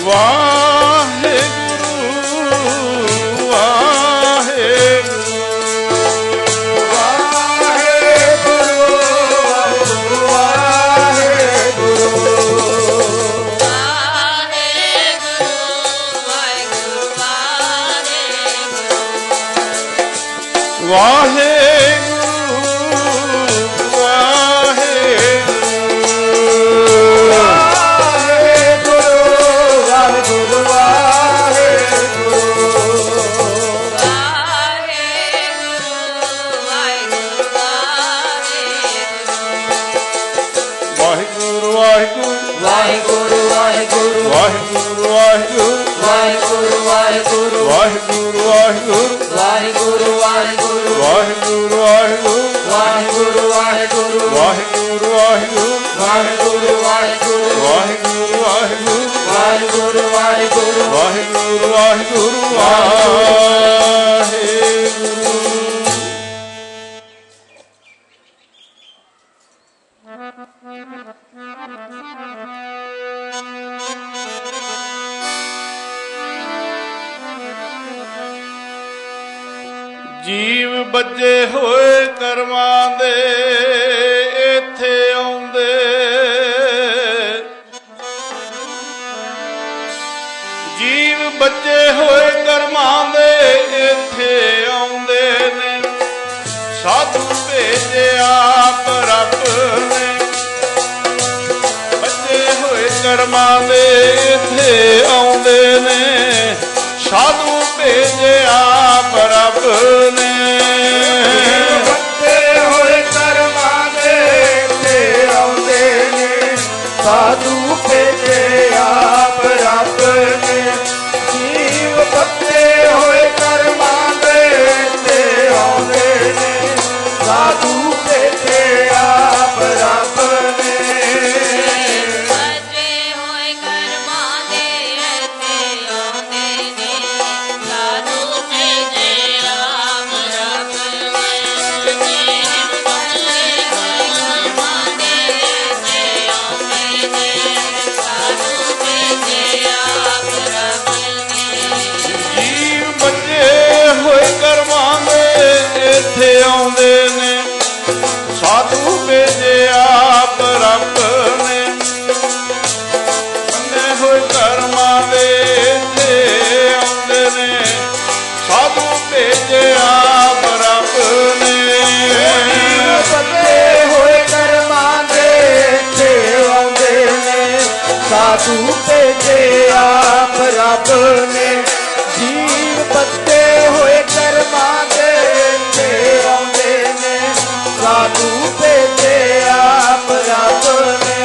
जीव बजे होए करमां दे इत्थे आउंदे, जीव बजे होए करमां दे इत्थे आउंदे ने, साधु भेजिया रब ने। बजे होए करमां दे इत्थे आउंदे ने, साधु भेजिया रब ने। बजे होए करमां दे इत्थे आउंदे ने, साधु भेजिया रब ने। जीव बजे होए करमां दे इत्थे आउंदे ने, साधु भेजिया रब ने। बजे होए करमां दे इत्थे आउंदे ने, साधु भेजिया रब ने। बजे होए करमां दे इत्थे आउंदे ने, साधु भेजिया रब ने। जीव बजे होए करमां दे इत्थे आउंदे ने, साधु भेजिया रब ने। बंदे होए करमां दे इत्थे आउंदे ने, साधु भेजिया रब ने। बजे होए करमां दे इत्थे आउंदे ने, साधु भेजिया रब ने। जीव बजे होए करमां दे इत्थे आउंदे ने, साधु भेजिया रब ने।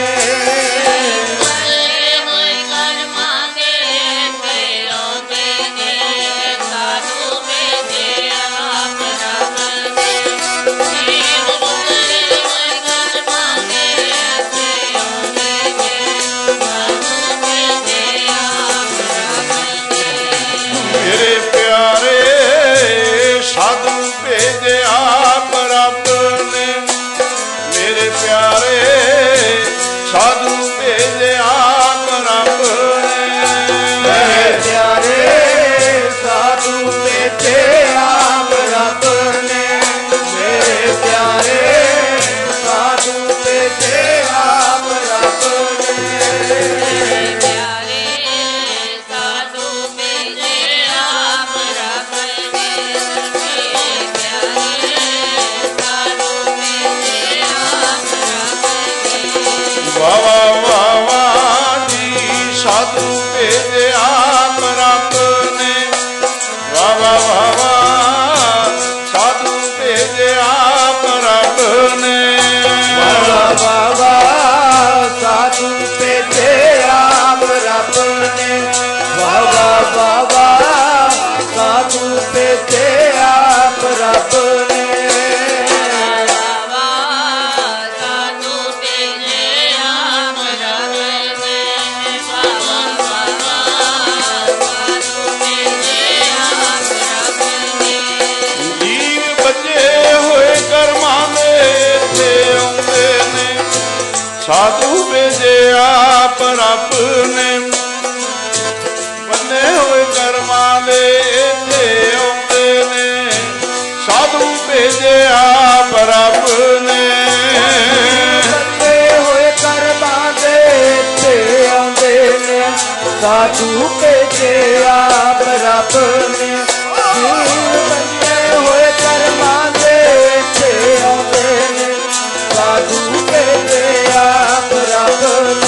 बजे होए करमां दे इत्थे आउंदे ने, साधु भेजिया रब ने। जीव बजे होए करमां दे इत्थे आउंदे ने, साधु भेजिया रब ने। मेरे प्यारे साधु भेजिया रब ने। मेरे प्यारे साधु भेजिया रब ने। मेरे प्यारे साधु भेजिया रब ने। मेरे प्यारे साधु भेजिया रब ने। प्यारे साधु भेजिया रब ने। प्यारे साधु भेजिया रब ने। वाह वाह वाह जी साधु भेजिया रब ने। वाह वाह वाह साधु भेजिया रब ने। बाबा साधु भेजिया रब ने। बाबा बाबा साधु भेजिया रब ने। बाबा साधु भेजिया रब ने। बाबा बाबा साधु भेजिया रब ने। जीव बजे होए करमां दे इत्थे आउंदे ने, साधु भेजिया रब ने। साधु भेजे आप रब ने जीव बंदे होए कर्मां दे इत्थे आउंदे ने साधु भेजे आप रब ने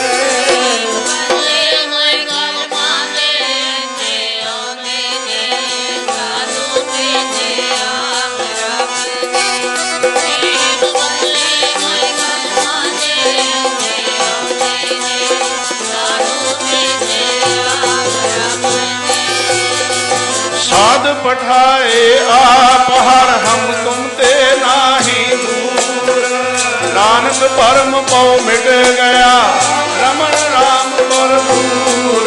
साध पठाए आप हर हम तुम ते नाही दूर नानक परम पौ मिट गया रमण राम पर दूर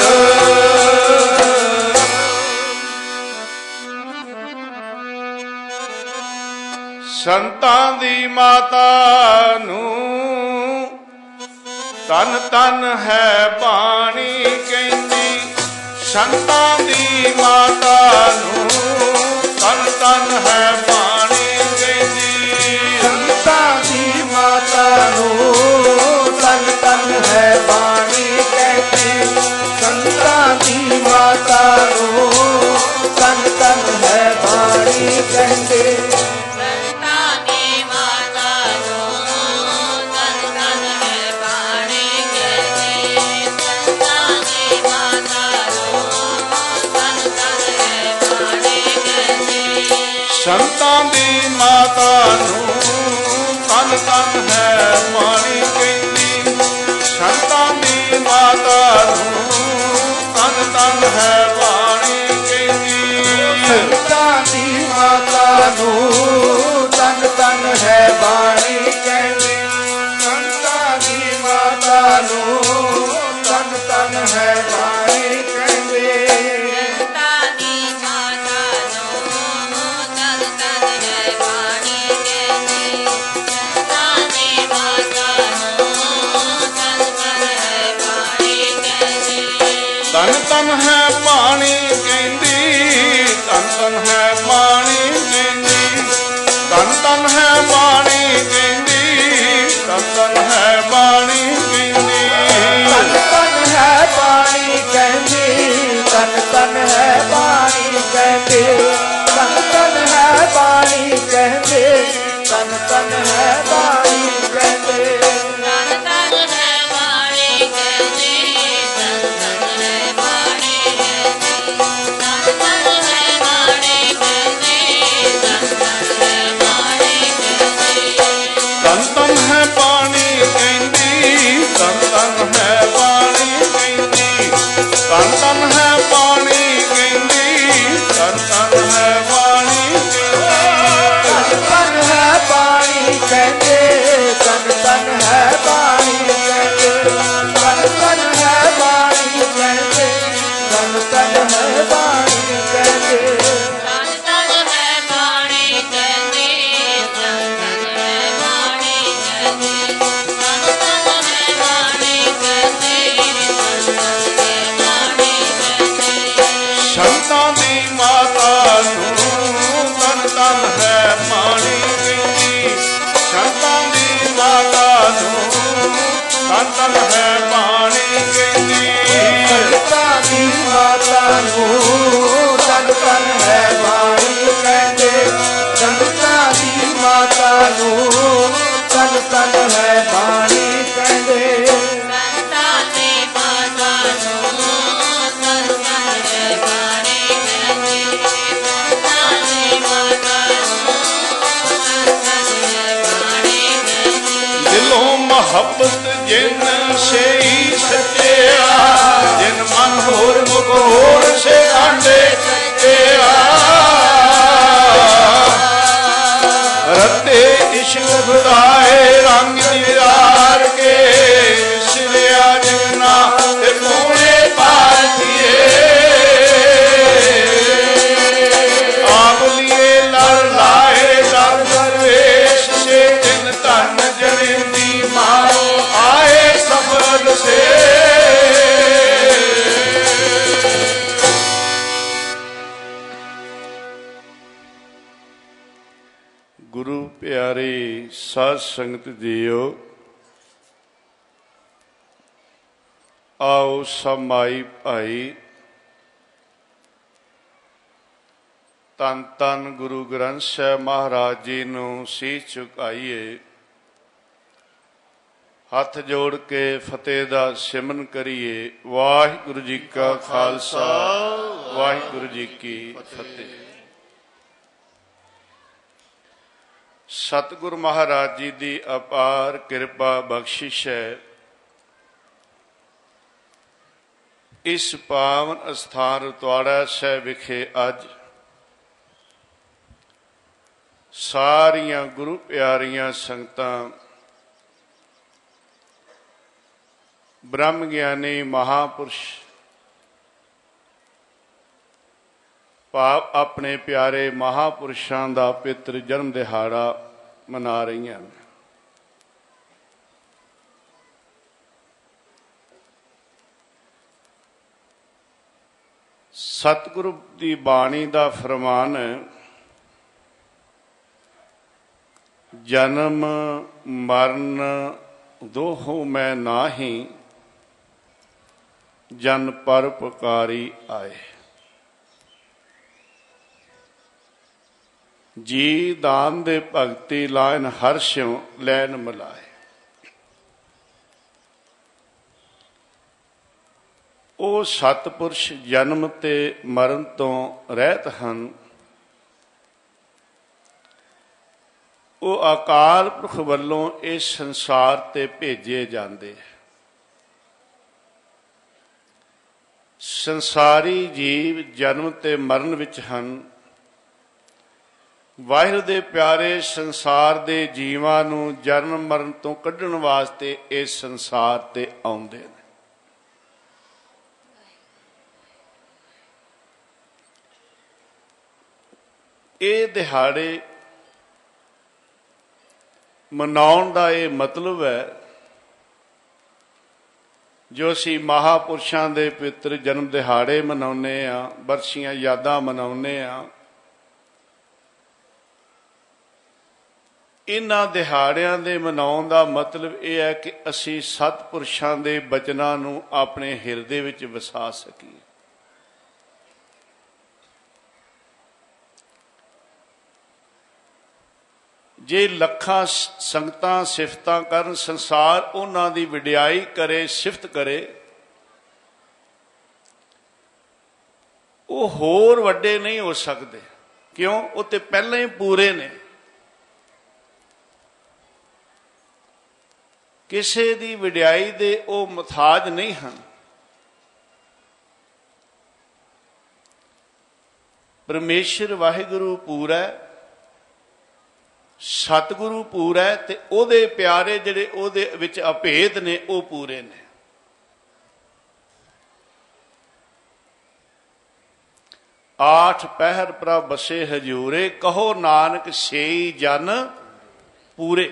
संतां दी माता नूं तन तन है बाणी कहंदी संतां दी माता नूं तन तन है बाणी कहंदी संतां दी माता नूं तन तन है बाणी कहंदी संतां दी माता नूं तन तन है बाणी कहंदी संतां दी माता नूं तन तन है बाणी कहंदी संतां दी माता नूं तन तन है बाणी कहंदी संतां दी माता नूं तन तन है बाणी कहंदी संतां दी माता नूं तन तन है बाणी कहंदी तन तन है बाणी कहंदी तन तन है बाणी कहंदी तन तन है बाणी कहंदी तन तन है बाणी कहंदी तन तन है बाणी कहंदी तन तन है बाणी कहंदी तन तन है बाणी कहंदी तन तन है बाणी कहंदी तन तन है बाणी कहंदी तन तन है बाणी कहंदी तन तन है बाणी कहंदी तन तन है बाणी तन तन है बाणी कहंदी तन तन है बाणी कहंदी तन तन है बाणी कहंदी संतां दी माता नूं तन तन है बाणी कहंदी संतां दी माता नूं तन तन है बाणी कहंदी संतां दी माता नूं तन तन है बाणी कहंदी संतां दी माता नूं तन तन है बाणी कहंदी दिलों मोहब्बत जिन से ही सच्चेया जिन मन होर मुख होर से आंडे सच्चेया रते इश्क खुदाए रंग दीदार के सिरिया जगना ते कोने पार दिए आप लिए लड़ लाए दर दरवेश से दिन तन जनिंदी मारो आए सफर से गुरु प्यारे, साध संगत जीओ, आओ सब माई भाई, धन धन गुरु ग्रंथ साहिब महाराज जी नूं सीस झुकाइए। हथ जोड़ के फतेह दा सिमरन करिए। वाहिगुरु जी का खालसा, वाहिगुरु जी की फतेह। सतगुरु महाराज जी की अपार किरपा बख्शिश है। इस पावन अस्थान रतवाड़ा साहिब विखे अज सारियां गुरु प्यारियां संगतां, ब्रह्म ज्ञानी महापुरुष भाव अपने प्यारे महापुरुषों का पितर जन्म दिहाड़ा मना रही हैं। सतगुरु की बाणी का फरमान है, जन्म मरण दोहों मैं नाही, जन पर पुकारी आए। जी दान दे भगती लाइन हर्षों लैन मिलाए। ਉਹ सतपुरुष जन्म ते मरण तो रहत ਹਨ। ਉਹ ਅਕਾਲ ਪੁਰਖ ਵੱਲੋਂ ਇਸ ਸੰਸਾਰ ਤੇ ਭੇਜੇ ਜਾਂਦੇ। ਸੰਸਾਰੀ ਜੀਵ ਜਨਮ ਤੇ ਮਰਨ ਵਿੱਚ ਹਨ। ਵਾਹਿਗੁਰੂ ਦੇ ਪਿਆਰੇ ਸੰਸਾਰ ਦੇ ਜੀਵਾਂ ਨੂੰ ਜਨਮ ਮਰਨ ਤੋਂ ਕੱਢਣ ਵਾਸਤੇ ਇਸ ਸੰਸਾਰ ਤੇ ਆਉਂਦੇ ਨੇ। ਇਹ ਦਿਹਾੜੇ ਮਨਾਉਣ ਦਾ ਇਹ ਮਤਲਬ ਹੈ, ਜੋ ਅਸੀਂ ਮਹਾਪੁਰਸ਼ਾਂ ਦੇ ਪਵਿੱਤਰ ਜਨਮ ਦਿਹਾੜੇ ਮਨਾਉਂਦੇ ਹਾਂ, ਬਰਸੀਆਂ ਯਾਦਾਂ ਮਨਾਉਂਦੇ ਹਾਂ। ਇਹਨਾਂ ਦਿਹਾੜਿਆਂ ਦੇ ਮਨਾਉਣ ਦਾ ਮਤਲਬ ਇਹ ਹੈ ਕਿ ਅਸੀਂ ਸਤਪੁਰਸ਼ਾਂ ਦੇ ਬਚਨਾਂ ਨੂੰ ਆਪਣੇ ਹਿਰਦੇ ਵਿੱਚ ਵਸਾ ਸਕੀਏ। ਜੇ ਲੱਖਾਂ ਸੰਗਤਾਂ ਸਿਫਤਾਂ ਕਰਨ, ਸੰਸਾਰ ਉਹਨਾਂ ਦੀ ਵਡਿਆਈ ਕਰੇ, ਸਿਫਤ ਕਰੇ, ਉਹ ਹੋਰ ਵੱਡੇ ਨਹੀਂ ਹੋ ਸਕਦੇ। ਕਿਉਂ? ਉਹ ਤੇ ਪਹਿਲਾਂ ਹੀ ਪੂਰੇ ਨੇ। ਕਿਸੇ ਦੀ ਵਡਿਆਈ ਦੇ ਉਹ ਮੁਹਤਾਜ ਨਹੀਂ ਹਨ। ਪਰਮੇਸ਼ਰ ਵਾਹਿਗੁਰੂ ਪੂਰਾ ਹੈ, ਸਤਿਗੁਰੂ ਪੂਰਾ ਹੈ, ਤੇ ਉਹਦੇ ਪਿਆਰੇ ਜਿਹੜੇ ਉਹਦੇ ਵਿੱਚ ਅਭੇਦ ਨੇ ਉਹ ਪੂਰੇ ਨੇ। ਆਠ ਪਹਿਰ ਪ੍ਰਭ ਬਸੇ ਹਜੂਰੇ, ਕਹੋ ਨਾਨਕ ਸੇਈ ਜਨ ਪੂਰੇ।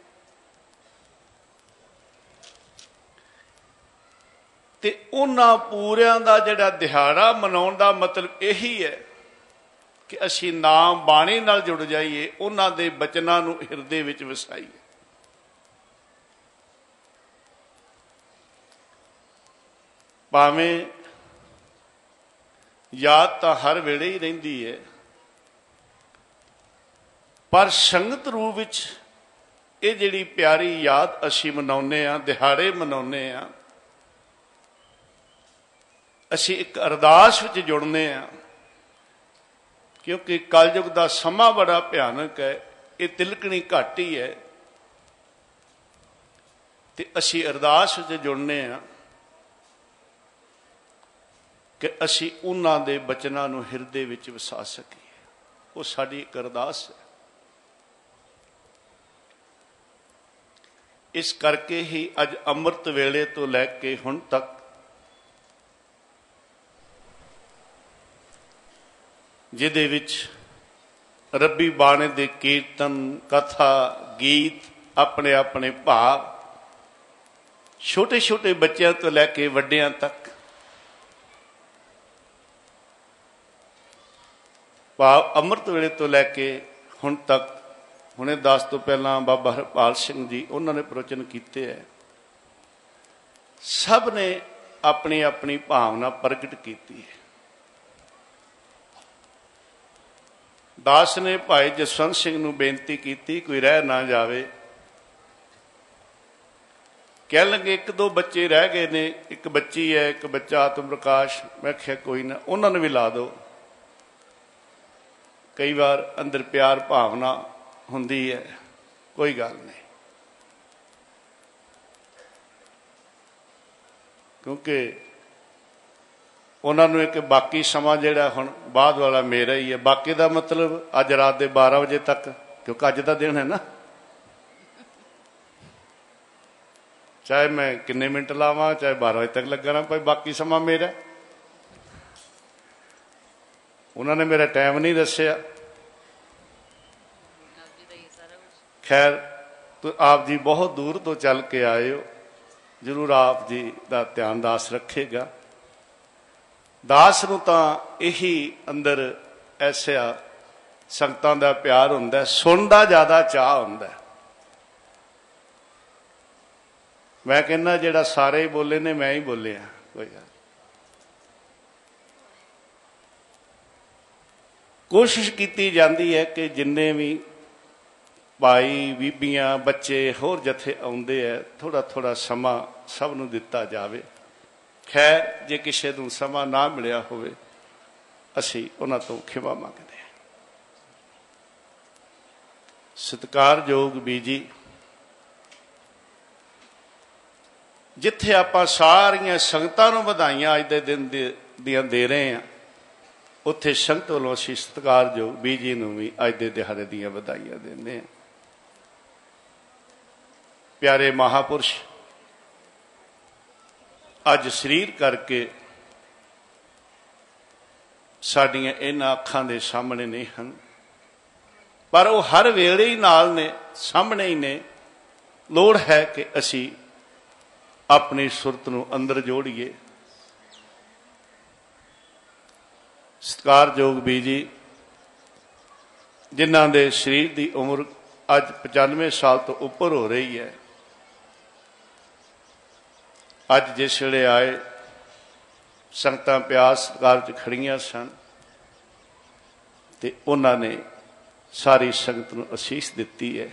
ਤੇ ਉਹਨਾਂ ਪੂਰਿਆਂ ਦਾ ਜਿਹੜਾ ਦਿਹਾੜਾ ਮਨਾਉਣ ਦਾ ਮਤਲਬ ਇਹੀ ਹੈ ਕਿ ਅਸੀਂ ਨਾਮ ਬਾਣੀ ਨਾਲ ਜੁੜ ਜਾਈਏ, ਉਹਨਾਂ ਦੇ ਬਚਨਾਂ ਨੂੰ ਹਿਰਦੇ ਵਿੱਚ ਵਸਾਈਏ। ਭਾਵੇਂ ਯਾਦ ਤਾਂ ਹਰ ਵੇਲੇ ਹੀ ਰਹਿੰਦੀ ਹੈ, ਪਰ ਸੰਗਤ ਰੂਪ ਵਿੱਚ ਇਹ ਜਿਹੜੀ ਪਿਆਰੀ ਯਾਦ ਅਸੀਂ ਮਨਾਉਂਦੇ ਹਾਂ, ਦਿਹਾੜੇ ਮਨਾਉਂਦੇ ਹਾਂ, ਅਸੀਂ ਇੱਕ ਅਰਦਾਸ ਵਿੱਚ ਜੁੜਨੇ ਹਾਂ। ਕਿਉਂਕਿ ਕਲਯੁਗ ਦਾ ਸਮਾਂ ਬੜਾ ਭਿਆਨਕ ਹੈ, ਇਹ ਤਿਲਕਣੀ ਘੱਟ ਹੀ ਹੈ, ਤੇ ਅਸੀਂ ਅਰਦਾਸ ਵਿੱਚ ਜੁੜਨੇ ਹਾਂ ਕਿ ਅਸੀਂ ਉਹਨਾਂ ਦੇ ਬਚਨਾਂ ਨੂੰ ਹਿਰਦੇ ਵਿੱਚ ਵਸਾ ਸਕੀਏ। ਉਹ ਸਾਡੀ ਇੱਕ ਅਰਦਾਸ ਹੈ। ਇਸ ਕਰਕੇ ਹੀ ਅੱਜ ਅੰਮ੍ਰਿਤ ਵੇਲੇ ਤੋਂ ਲੈ ਕੇ ਹੁਣ ਤੱਕ ਜਿਹਦੇ ਵਿੱਚ ਰੱਬੀ ਬਾਣੇ ਦੇ ਕੀਰਤਨ, ਕਥਾ, ਗੀਤ, ਆਪਣੇ ਆਪਣੇ ਭਾਵ, ਛੋਟੇ ਛੋਟੇ ਬੱਚਿਆਂ ਤੋਂ ਲੈ ਕੇ ਵੱਡਿਆਂ ਤੱਕ, ਭਾਵ ਅੰਮ੍ਰਿਤ ਵੇਲੇ ਤੋਂ ਲੈ ਕੇ ਹੁਣ ਤੱਕ, ਹੁਣੇ 10 ਤੋਂ ਪਹਿਲਾਂ ਬਾਬਾ ਹਰਪਾਲ ਸਿੰਘ ਜੀ ਉਹਨਾਂ ਨੇ ਪ੍ਰਵਚਨ ਕੀਤੇ ਹੈ। ਸਭ ਨੇ अपनी अपनी भावना प्रगट की है। दास ने भाई जसवंत सिंह नूं बेनती की कोई रह ना जावे। कह लगे एक दो बच्चे रह गए ने, एक बच्ची है एक बच्चा आत्म प्रकाश। मैं क्या कोई ना उन्होंने भी ला दो। कई बार अंदर प्यार भावना हुंदी है, कोई गल नहीं, क्योंकि उन्होंने एक बाकी समा जिहड़ा हुण बाद वाला मेरा ही है। बाकी का मतलब अज रात के 12 बजे तक, क्योंकि अज का दिन है ना, चाहे मैं किन्ने मिनट लावां चाहे 12 बजे तक लगा रहा, भाई बाकी समा मेरा। उन्होंने मेरा टाइम नहीं दसिया। खैर तो आप जी बहुत दूर तो चल के आए हो, जरूर आप जी का ध्यान दास रखेगा। दास नूं तां यही अंदर ऐसा संगतां दा प्यार हुंदा, सुनदा ज़्यादा चाह हुंदा। मैं कहना जिहड़ा सारे ही बोले ने मैं ही बोलिया, कोई गल। कोशिश की जाती है कि जिन्ने भी भाई बीबियां बच्चे होर जथे आउंदे है, थोड़ा थोड़ा समा सब नूं दिता जावे। खैर जे किसी नूं समा ना मिलिया होवे, असीं उन्हां तों खिमा मंगदे हां। सत्कारयोग बीजी, जिथे आपां सारियां संगतां नूं वधाइयां अज दे दिन दियां दे रहे हैं, उत्थे संगत वालों असीं सत्कारयोग बीजी नूं भी अज दे दिहाड़े दियां वधाइयां दिंदे हां। प्यारे महापुरुष अज शरीर करके साडियां इन्हां अखां दे सामने नहीं हन, पर वो हर वेले ही नाल ने, सामने ही ने। लोड़ है कि असी अपनी सुरत नूं अंदर जोड़िए। सत्कारयोग बीजी जिन्हां दे शरीर की उम्र अज 95 साल तो उपर हो रही है, अज जिस वेले आए संगतां प्यार सत्कार च खड़ियां सन, ते उन्होंने सारी संगत नूं असीस दिती है।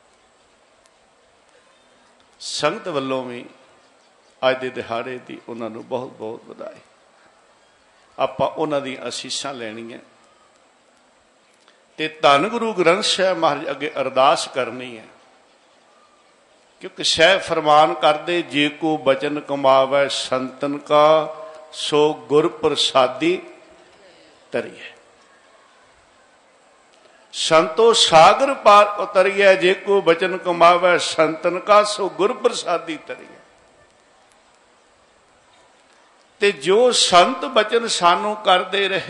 संगत वल्लों भी अज दे दिहाड़े दी उन्हां नूं बहुत बहुत वधाई। आपां उन्हां दी असीसां लैणीआं ते धन गुरु ग्रंथ साहिब महाराज अगे अरदास करनी है, क्योंकि साहिब फरमान करदे जे को बचन कमावै संतन का सो गुर प्रसादी तरिए। संतो सागर पार उतरिए, जे को बचन कमावै संतन का सो गुर प्रसादी तरिए। ते जो संत बचन सानू करते रहे,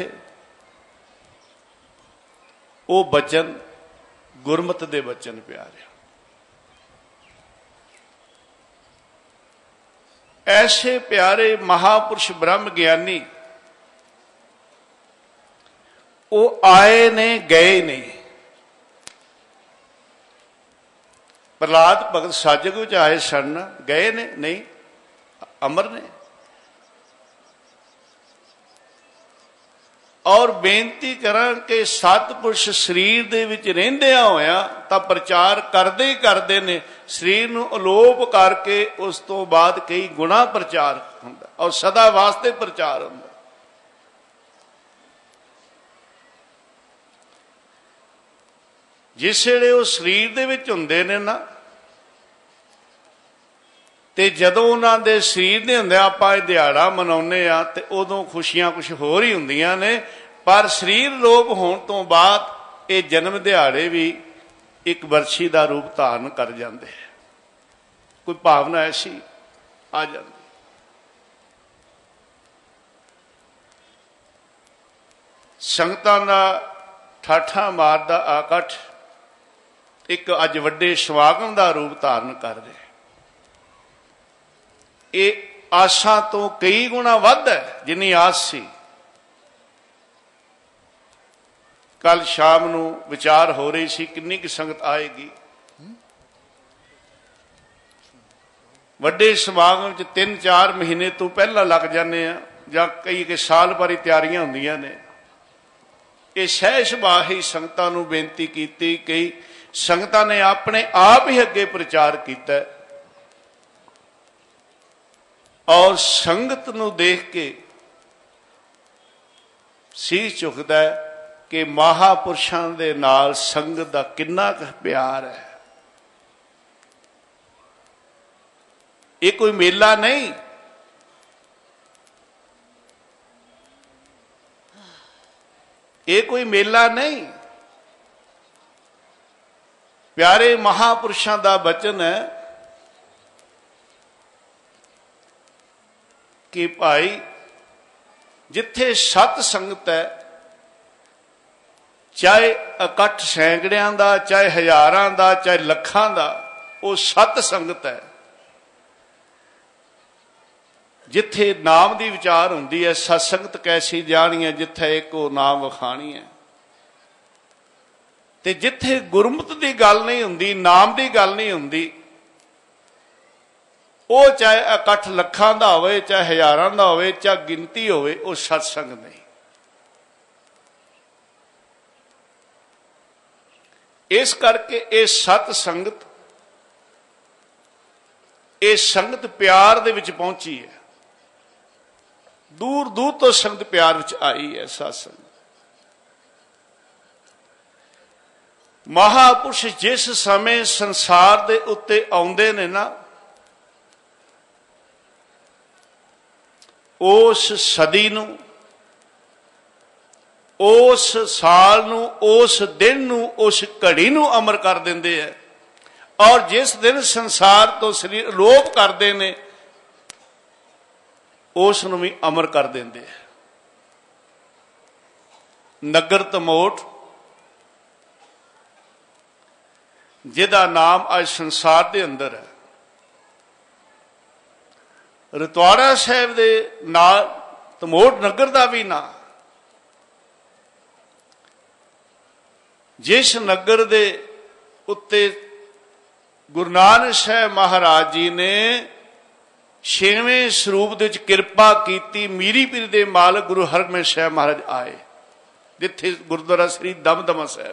वो बचन गुरमत दे बचन प्यारे। ऐसे प्यारे महापुरुष ब्रह्म ज्ञानी वो आए ने गए नहीं। प्रहलाद भगत साजग विच आए सन, गए ने नहीं, अमर ने। और बेनती करा कि सतपुरुष शरीर दे विच रहिंदियां होया तां प्रचार करदे ही करदे ने, शरीर नूं अलोप करके उस तो बाद कई गुणा प्रचार हुंदा और सदा वास्ते प्रचार हुंदा। जिस वेले वो शरीर दे विच हुंदे ने ना, ते जदों उन्हां दे शरीर दे हुंदे आपां इह दिहाड़ा मनाउने आ ते उदों खुशियां कुछ होर ही हुंदियां ने, पर शरीर लोप होण तो बाद ये जन्म दिहाड़े भी एक वर्षी का रूप धारण कर जाते हैं। कोई भावना ऐसी आ जाती। संगतां दा ठाठा मारदा आकठ एक अज वड्डे समागम का रूप धारण कर रहे। ये आशा तो कई गुणा वध है जिन्नी आस सी। कल शाम नू विचार हो रही सी किन्नी की संगत आएगी। ਵੱਡੇ ਸਮਾਗਮ 'ਚ 3-4 ਮਹੀਨੇ ਤੋਂ ਪਹਿਲਾਂ ਲੱਗ ਜਾਂਦੇ ਆ, ਜਾਂ ਕਈ ਸਾਲ ਭਰੀ ਤਿਆਰੀਆਂ ਹੁੰਦੀਆਂ ਨੇ। ਇਹ ਸਹਿਜ ਸੁਭਾਅ ਹੀ ਸੰਗਤਾਂ ਨੂੰ ਬੇਨਤੀ ਕੀਤੀ। ਕਈ ਸੰਗਤਾਂ ਨੇ ਆਪਣੇ ਆਪ ਹੀ ਅੱਗੇ ਪ੍ਰਚਾਰ ਕੀਤਾ ਔਰ ਸੰਗਤ ਨੂੰ ਦੇਖ ਕੇ ਸੀਸ ਝੁਕਦਾ ਕਿ ਮਹਾਂਪੁਰਸ਼ਾਂ ਦੇ ਨਾਲ ਸੰਗਤ ਦਾ ਕਿੰਨਾ ਕੁ ਪਿਆਰ ਹੈ। ਇਹ ਕੋਈ ਮੇਲਾ ਨਹੀਂ, ਇਹ ਕੋਈ ਮੇਲਾ ਨਹੀਂ। ਪਿਆਰੇ ਮਹਾਂਪੁਰਸ਼ਾਂ ਦਾ ਬਚਨ ਹੈ ਕਿ ਭਾਈ ਜਿੱਥੇ ਸਤ ਸੰਗਤ ਹੈ, ਚਾਹੇ ਇਕੱਠ ਸੈਂਕੜਿਆਂ ਦਾ, ਚਾਹੇ ਹਜ਼ਾਰਾਂ ਦਾ, ਚਾਹੇ ਲੱਖਾਂ ਦਾ, ਉਹ ਸਤ ਸੰਗਤ ਹੈ। ਜਿੱਥੇ ਨਾਮ ਦੀ ਵਿਚਾਰ ਹੁੰਦੀ ਹੈ, ਸਤ ਸੰਗਤ ਕੈਸੀ ਜਾਣੀ ਹੈ, ਜਿੱਥੇ ਇੱਕੋ ਨਾਮ ਵਖਾਣੀ ਹੈ। ਤੇ ਜਿੱਥੇ ਗੁਰਮਤਿ ਦੀ ਗੱਲ ਨਹੀਂ ਹੁੰਦੀ, ਨਾਮ ਦੀ ਗੱਲ ਨਹੀਂ ਹੁੰਦੀ, ਉਹ ਚਾਹੇ ਇਕੱਠ ਲੱਖਾਂ ਦਾ ਹੋਵੇ, ਚਾਹੇ ਹਜ਼ਾਰਾਂ ਦਾ ਹੋਵੇ, ਚਾਹੇ ਗਿਣਤੀ ਹੋਵੇ, ਉਹ ਸਤਸੰਗ ਨਹੀਂ। ਇਸ ਕਰਕੇ ਇਹ ਸਤ ਸੰਗਤ, ਇਹ ਸੰਗਤ ਪਿਆਰ ਦੇ ਵਿੱਚ ਪਹੁੰਚੀ ਹੈ। ਦੂਰ ਦੂਰ ਤੋਂ ਸੰਗਤ ਪਿਆਰ ਵਿੱਚ ਆਈ ਹੈ। ਸਤ ਸੰਗਤ ਮਹਾਂਪੁਰਸ਼ ਜਿਸ ਸਮੇਂ ਸੰਸਾਰ ਦੇ ਉੱਤੇ ਆਉਂਦੇ ਨੇ ਨਾ, ਉਸ ਸਦੀ ਨੂੰ, ਉਸ ਸਾਲ ਨੂੰ, ਉਸ ਦਿਨ ਨੂੰ, ਉਸ ਘੜੀ ਨੂੰ ਅਮਰ ਕਰ ਦਿੰਦੇ ਹੈ। ਔਰ ਜਿਸ ਦਿਨ ਸੰਸਾਰ ਤੋਂ ਸਰੀਰ ਅਲੋਪ ਕਰਦੇ ਨੇ, ਉਸ ਨੂੰ ਵੀ ਅਮਰ ਕਰ ਦਿੰਦੇ ਹੈ। ਨਗਰ ਧਮੋਟ, ਜਿਹਦਾ ਨਾਮ ਅੱਜ ਸੰਸਾਰ ਦੇ ਅੰਦਰ ਹੈ, ਰਤਵਾੜਾ ਸਾਹਿਬ ਦੇ ਨਾਲ ਧਮੋਟ ਨਗਰ ਦਾ ਵੀ ਨਾਂ, ਜਿਸ ਨਗਰ ਦੇ ਉੱਤੇ ਗੁਰੂ ਨਾਨਕ ਸਾਹਿਬ ਮਹਾਰਾਜ ਜੀ ਨੇ 6ਵੇਂ ਸਰੂਪ ਦੇ ਵਿੱਚ ਕਿਰਪਾ ਕੀਤੀ। ਮੀਰੀ ਪੀਰ ਦੇ ਮਾਲਕ ਗੁਰੂ ਹਰਗੋਬਿੰਦ ਸਾਹਿਬ ਮਹਾਰਾਜ ਆਏ, ਜਿੱਥੇ ਗੁਰਦੁਆਰਾ ਸ੍ਰੀ ਦਮਦਮਾ ਸਾਹਿਬ।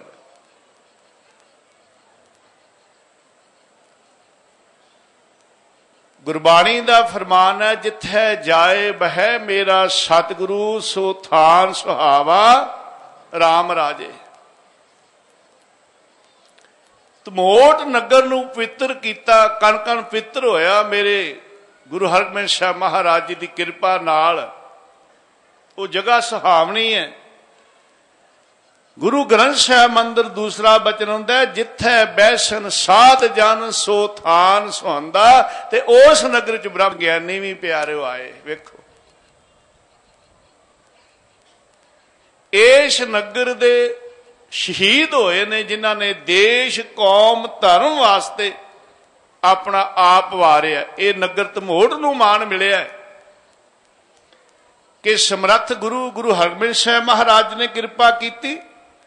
ਗੁਰਬਾਣੀ ਦਾ ਫਰਮਾਨ ਹੈ, ਜਿੱਥੇ ਜਾਏ ਬਹਿ ਮੇਰਾ ਸਤਿਗੁਰੂ, ਸੋ ਥਾਨ ਸੁਹਾਵਾ ਰਾਮ ਰਾਜੇ। ਧਮੋਟ ਨਗਰ ਨੂੰ ਪਵਿੱਤਰ ਕੀਤਾ, ਕਣ ਕਣ ਪਵਿੱਤਰ ਹੋਇਆ ਮੇਰੇ ਗੁਰੂ ਹਰਗੋਬਿੰਦ ਸਾਹਿਬ ਮਹਾਰਾਜ ਜੀ ਦੀ ਕਿਰਪਾ ਨਾਲ। ਉਹ ਜਗ੍ਹਾ ਸੁਹਾਵਣੀ ਹੈ। ਗੁਰੂ ਗ੍ਰੰਥ ਸਾਹਿਬ ਮੰਦਰ ਦੂਸਰਾ ਬਚਨ ਹੁੰਦਾ ਹੈ, ਜਿੱਥੇ ਬੈਸਨ ਸਾਧ ਜਨ ਸੋ ਥਾਨ ਸੁਹਾਂਦਾ। ਤੇ ਉਸ ਨਗਰ ਚ ਬ੍ਰਹਮ ਗਿਆਨੀ ਵੀ ਪਿਆਰਿਓ ਆਏ। ਵੇਖੋ, ਇਸ ਨਗਰ ਦੇ ਸ਼ਹੀਦ ਹੋਏ ਨੇ ਜਿਨ੍ਹਾਂ ਨੇ ਦੇਸ਼ ਕੌਮ ਧਰਮ ਵਾਸਤੇ ਆਪਣਾ ਆਪ ਵਾਰਿਆ। ਇਹ ਨਗਰ ਧਮੋਟ ਨੂੰ ਮਾਣ ਮਿਲਿਆ ਕਿ ਸਮਰੱਥ ਗੁਰੂ ਹਰਗੋਬਿੰਦ ਸਾਹਿਬ ਮਹਾਰਾਜ ਨੇ ਕਿਰਪਾ ਕੀਤੀ